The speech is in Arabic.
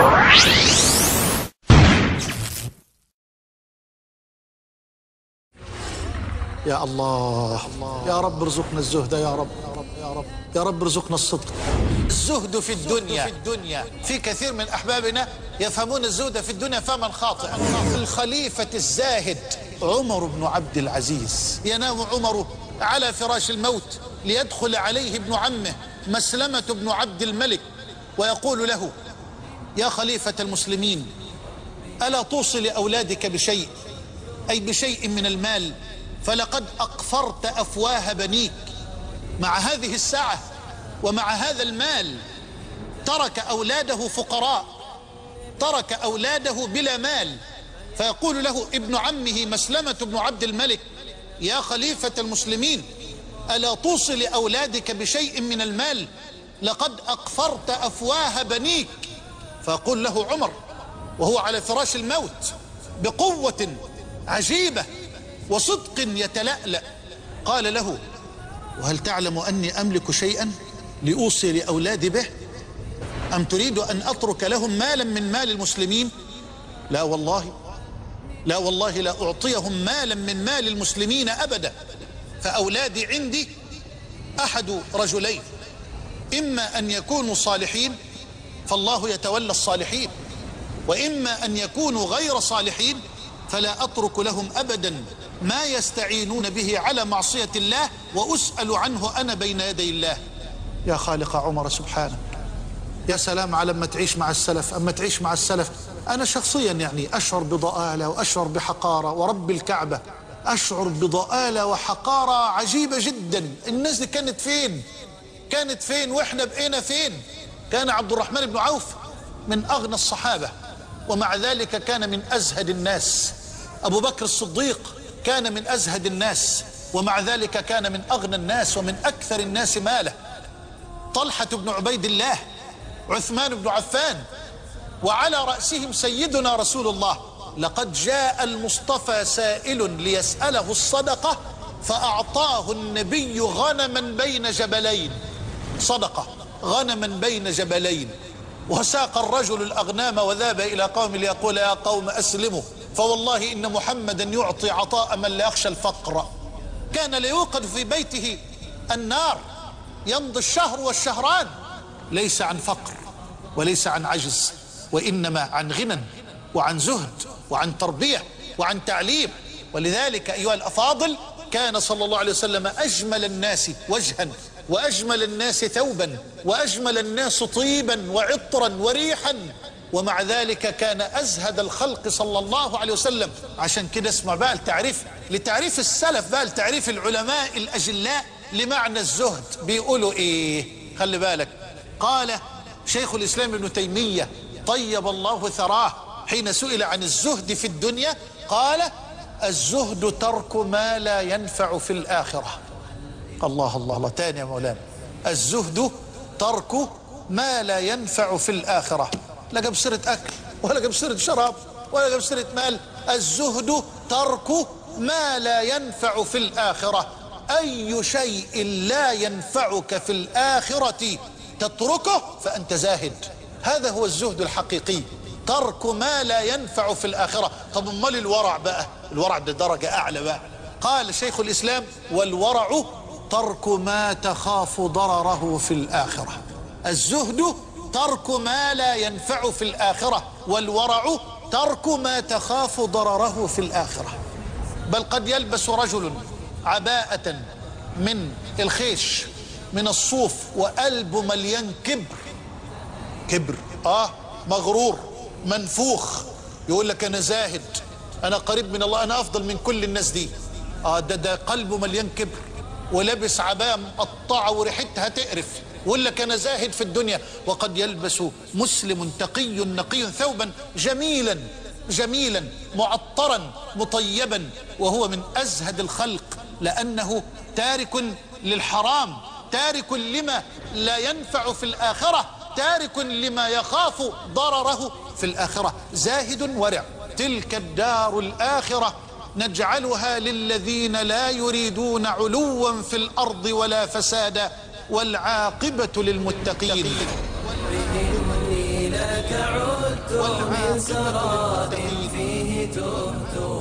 يا الله يا رب ارزقنا الزهد يا رب يا رب يا رب ارزقنا الصدق. الزهد في الدنيا في كثير من أحبابنا يفهمون الزهد في الدنيا فهما خاطئا. الخليفة الزاهد عمر بن عبد العزيز ينام عمر على فراش الموت ليدخل عليه ابن عمه مسلمة بن عبد الملك ويقول له: يا خليفة المسلمين، ألا توصي لأولادك بشيء، أي بشيء من المال، فلقد أقفرت أفواه بنيك. مع هذه الساعة ومع هذا المال ترك أولاده فقراء، ترك أولاده بلا مال. فيقول له ابن عمه مسلمة بن عبد الملك: يا خليفة المسلمين، ألا توصي لأولادك بشيء من المال، لقد أقفرت أفواه بنيك. فيقول له عمر وهو على فراش الموت بقوة عجيبة وصدق يتلألأ، قال له: وهل تعلم أني أملك شيئا لأوصي لأولادي به؟ أم تريد أن أترك لهم مالا من مال المسلمين؟ لا والله، لا والله، لا أعطيهم مالا من مال المسلمين أبدا. فأولادي عندي أحد رجلين: إما أن يكونوا صالحين فالله يتولى الصالحين، وإما أن يكونوا غير صالحين فلا أترك لهم أبدا ما يستعينون به على معصية الله، وأسأل عنه أنا بين يدي الله. يا خالق عمر سبحانه، يا سلام على ما تعيش مع السلف. أما تعيش مع السلف، أنا شخصيا يعني أشعر بضآلة وأشعر بحقارة، ورب الكعبة أشعر بضآلة وحقارة عجيبة جدا. الناس دي كانت فين؟ كانت فين وإحنا بقينا فين؟ كان عبد الرحمن بن عوف من أغنى الصحابة، ومع ذلك كان من أزهد الناس. أبو بكر الصديق كان من أزهد الناس، ومع ذلك كان من أغنى الناس ومن أكثر الناس ماله. طلحة بن عبيد الله، عثمان بن عفان، وعلى رأسهم سيدنا رسول الله. لقد جاء المصطفى سائل ليسأله الصدقة فأعطاه النبي غنما بين جبلين. صدقة غنما بين جبلين. وساق الرجل الأغنام وذهب إلى قوم ليقول: يا قوم أسلموا، فوالله إن محمدا يعطي عطاء من لا يخشى الفقر. كان ليوقد في بيته النار يمضي الشهر والشهران، ليس عن فقر وليس عن عجز، وإنما عن غنى وعن زهد وعن تربية وعن تعليم. ولذلك أيها الأفاضل، كان صلى الله عليه وسلم أجمل الناس وجها، وأجمل الناس ثوبا، وأجمل الناس طيبا وعطرا وريحا، ومع ذلك كان أزهد الخلق صلى الله عليه وسلم. عشان كده اسمع بقى التعريف، لتعريف السلف بقى، لتعريف العلماء الأجلاء لمعنى الزهد. بيقولوا إيه؟ خلي بالك. قال شيخ الإسلام ابن تيمية طيب الله ثراه حين سئل عن الزهد في الدنيا قال: الزهد ترك ما لا ينفع في الآخرة. الله الله الله، تاني يا مولانا. الزهد ترك ما لا ينفع في الآخرة. لا جاب سيرة أكل ولا جاب سيرة شراب ولا جاب سيرة مال. الزهد ترك ما لا ينفع في الآخرة. أي شيء لا ينفعك في الآخرة تتركه فأنت زاهد. هذا هو الزهد الحقيقي، ترك ما لا ينفع في الآخرة. طب امال الورع بقى؟ الورع ده درجة أعلى بقى. قال شيخ الإسلام: والورع ترك ما تخاف ضرره في الآخرة. الزهد ترك ما لا ينفع في الآخرة، والورع ترك ما تخاف ضرره في الآخرة. بل قد يلبس رجل عباءة من الخيش من الصوف وقلبه مليان كبر، مغرور منفوخ، يقول لك أنا زاهد، أنا قريب من الله، أنا أفضل من كل الناس دي. ده قلبه مليان كبر ولابس عباءة مقطعة وريحتها تقرف، ويقول لك أنا زاهد في الدنيا. وقد يلبس مسلم تقي نقي ثوبا جميلا معطرا مطيبا، وهو من أزهد الخلق، لأنه تارك للحرام، تارك لما لا ينفع في الآخرة، تارك لما يخاف ضرره في الآخرة. زاهد ورع. تلك الدار الآخرة نجعلها للذين لا يريدون علوا في الأرض ولا فسادا والعاقبة للمتقين. لك عود سراب فيه تهت